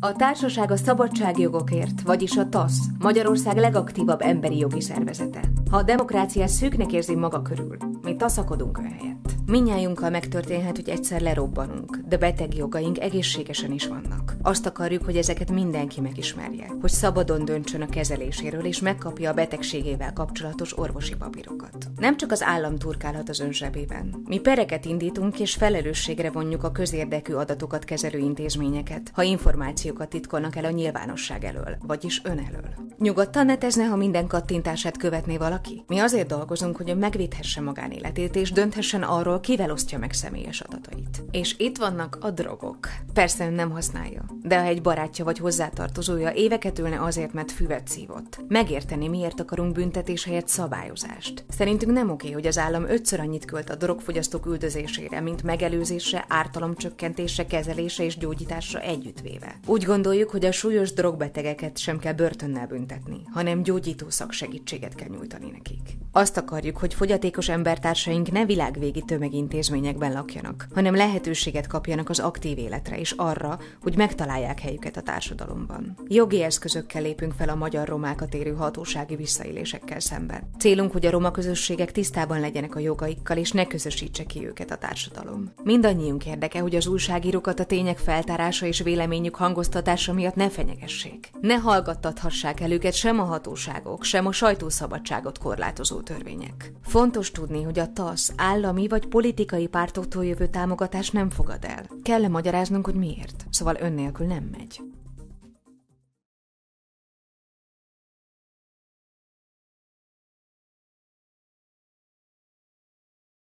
A Társaság a Szabadságjogokért, vagyis a TASZ, Magyarország legaktívabb emberi jogi szervezete. Ha a demokráciát szűknek érzi maga körül, mi taszakodunk ön helyett. Mindnyájunkkal megtörténhet, hogy egyszer lerobbanunk, de beteg jogaink egészségesen is vannak. Azt akarjuk, hogy ezeket mindenki megismerje, hogy szabadon döntsön a kezeléséről és megkapja a betegségével kapcsolatos orvosi papírokat. Nem csak az állam turkálhat az ön zsebében. Mi pereket indítunk és felelősségre vonjuk a közérdekű adatokat kezelő intézményeket, ha információkat titkolnak el a nyilvánosság elől, vagyis ön elől. Nyugodtan netezne, ha minden kattintását követné valaki? Mi azért dolgozunk, hogy ön megvédhesse magánéletét és dönthessen arról, kivel osztja meg személyes adatait. És itt vannak a drogok. Persze ön nem használja, de ha egy barátja vagy hozzátartozója éveket ülne azért, mert füvet szívott, megérteni, miért akarunk büntetés helyett szabályozást. Szerintünk nem oké, hogy az állam 5-ször annyit költ a drogfogyasztók üldözésére, mint megelőzésre, ártalomcsökkentésre, kezelésre és gyógyításra együttvéve. Úgy gondoljuk, hogy a súlyos drogbetegeket sem kell börtönnel büntetni, hanem gyógyító szaksegítséget kell nyújtani nekik. Azt akarjuk, hogy fogyatékos embertársaink ne világvégi tömegintézményekben lakjanak, hanem lehetőséget kapjanak az aktív életre és arra, hogy megtalálják helyüket a társadalomban. Jogi eszközökkel lépünk fel a magyar romákat érő hatósági visszaélésekkel szemben. Célunk, hogy a roma közösségek tisztában legyenek a jogaikkal, és ne közösítse ki őket a társadalom. Mindannyiunk érdeke, hogy az újságírókat a tények feltárása és véleményük hangoztatása miatt ne fenyegessék. Ne hallgattathassák el őket sem a hatóságok, sem a sajtószabadságot korlátozó törvények. Fontos tudni, hogy a TASZ állami vagy politikai pártoktól jövő támogatást nem fogad el. Kell magyaráznunk, hogy miért. Szóval ön nélkül nem megy.